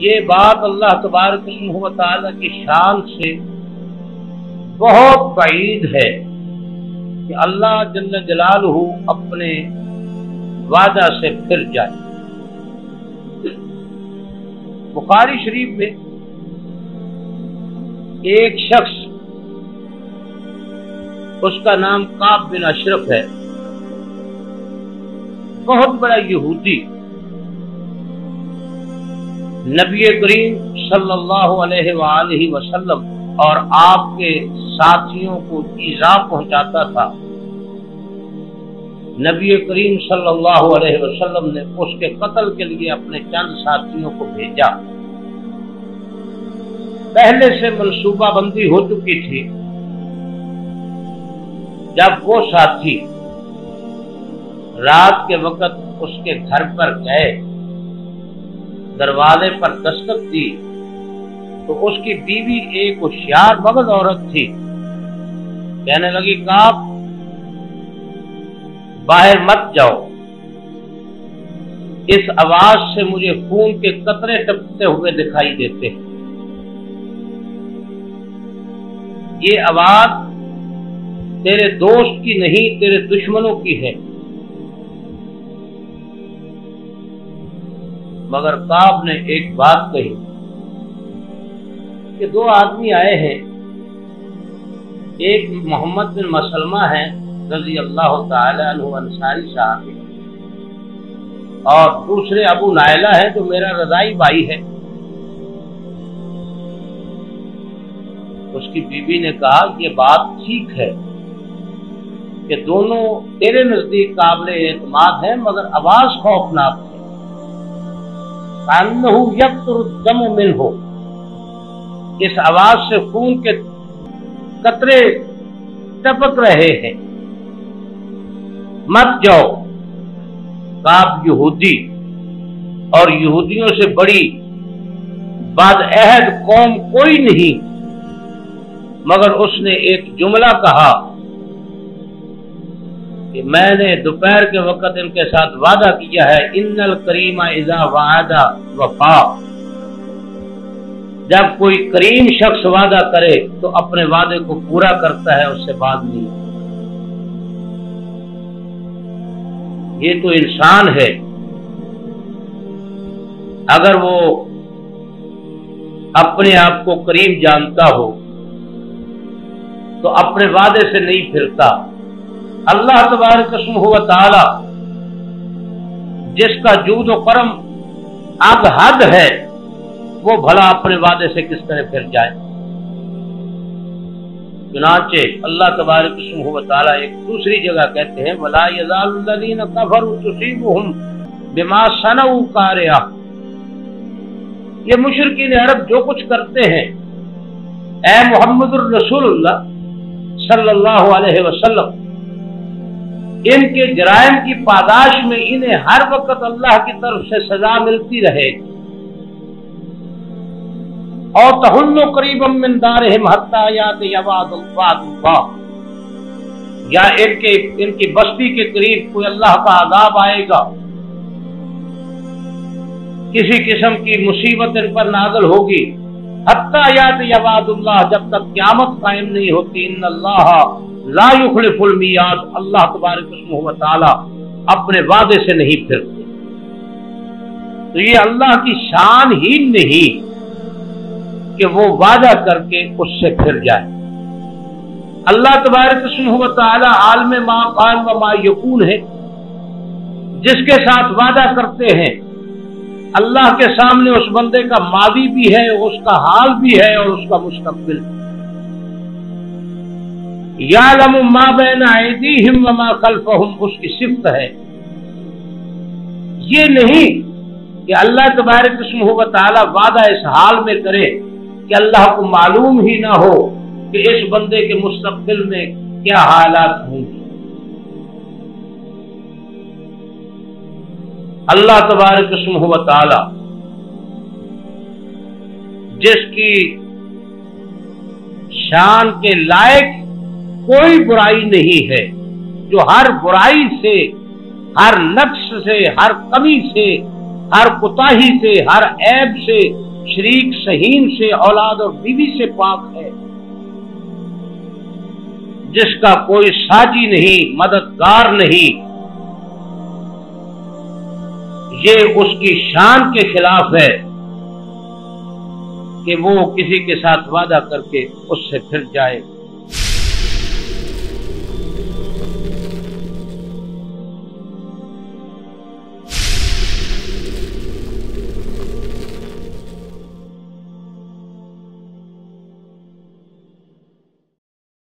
یہ بات اللہ تبارک و تعالی کی شان سے بہت بعید ہے کہ اللہ جل جلالہ اپنے وعدہ سے پھر جائے۔ بخاری شریف میں ایک شخص، اس کا نام کعب بن اشرف ہے، بہت بڑا یہودی، نبی کریم صلی اللہ علیہ وآلہ وسلم اور آپ کے ساتھیوں کو ایذا پہنچاتا تھا۔ نبی کریم صلی اللہ علیہ وسلم نے اس کے قتل کے لیے اپنے چند ساتھیوں کو بھیجا۔ پہلے سے منصوبہ بندی ہو چکی تھی۔ جب وہ ساتھی رات کے وقت اس کے گھر پر گئے، دروازے پر دستک دی، تو اس کی بیوی ایک ہوشیار مغز عورت تھی، کہنے لگی کعب باہر مت جاؤ، اس آواز سے مجھے خون کے قطرے ٹپکتے ہوئے دکھائی دیتے ہیں، یہ آواز تیرے دوست کی نہیں، تیرے دشمنوں کی ہے۔ مگر کعب نے ایک بات کہی کہ دو آدمی آئے ہیں، ایک محمد بن مسلمہ ہے رضی اللہ تعالی عنہ انصاری صحابی، اور دوسرے ابو نائلہ ہے جو میرا رضائی بھائی ہے۔ اس کی بیوی نے کہا یہ بات ٹھیک ہے کہ دونوں تیرے نزدیک قابل اعتماد ہیں، مگر آواز خوفناک ہے، کأنہ یقطر الدم منہ، اس آواز سے خون کے قطرے ٹپک رہے ہیں، مت جاؤ۔ کعب یہودی اور یہودیوں سے بڑی بدعہد قوم کوئی نہیں، مگر اس نے ایک جملہ کہا کہ میں نے دوپہر کے وقت ان کے ساتھ وعدہ کیا ہے، ان الکریم اذا وعد وفا، جب کوئی کریم شخص وعدہ کرے تو اپنے وعدے کو پورا کرتا ہے، اس سے بعد نہیں۔ یہ تو انسان ہے، اگر وہ اپنے آپ کو کریم جانتا ہو تو اپنے وعدے سے نہیں پھرتا۔ اللہ تبارک و تعالی جس کا جود و کرم اب حد ہے، وہ بھلا اپنے وعدے سے کس طرح پھر جائے۔ چنانچہ اللہ تبارک و تعالی ایک دوسری جگہ کہتے ہیں وَلَا يَزَالُ الَّذِينَ كَفَرُوا تُصِيبُهُمْ بِمَا صَنَعُوا قَارِعَةٌ، یہ مشرکین عرب جو کچھ کرتے ہیں، اے محمد الرسول اللہ صلی اللہ علیہ وسلم، ان کے جرائم کی پاداش میں انہیں ہر وقت اللہ کی طرف سے سزا ملتی رہے گی۔ اور تحل قریبا من دارہم حتی یاتی وعد اللہ، یا ان کی بستی کے قریب کوئی اللہ کا عذاب آئے گا، کسی قسم کی مصیبت ان پر نازل ہوگی، حتی یاتی وعد اللہ، جب تک قیامت قائم نہیں ہوتی۔ ان اللہ لا یخلف المیعاد، اللہ تبارک و تعالی اپنے وعدے سے نہیں پھرتے۔ تو یہ اللہ کی شان ہی نہیں کہ وہ وعدہ کر کے اس سے پھر جائے۔ اللہ تبارک و تعالی عالم ما کان و ما یکون ہے، جس کے ساتھ وعدہ کرتے ہیں اللہ کے سامنے اس بندے کا ماضی بھی ہے، اس کا حال بھی ہے، اور اس کا مستقبل بھی۔ یعلم ما بین ایدیہم وما خلفہم، اس کی صفت ہے۔ یہ نہیں کہ اللہ تبارک و تعالی وعدہ اس حال میں کرے کہ اللہ کو معلوم ہی نہ ہو کہ اس بندے کے مستقبل میں کیا حالات ہوں گے۔ اللہ تبارک و تعالی جس کی شان کے لائق کوئی برائی نہیں ہے، جو ہر برائی سے، ہر نقص سے، ہر کمی سے، ہر کوتاہی سے، ہر عیب سے شریک سہیم سے، اولاد اور بیوی سے پاک ہے، جس کا کوئی ساجی نہیں، مددگار نہیں، یہ اس کی شان کے خلاف ہے کہ وہ کسی کے ساتھ وعدہ کر کے اس سے پھر جائے۔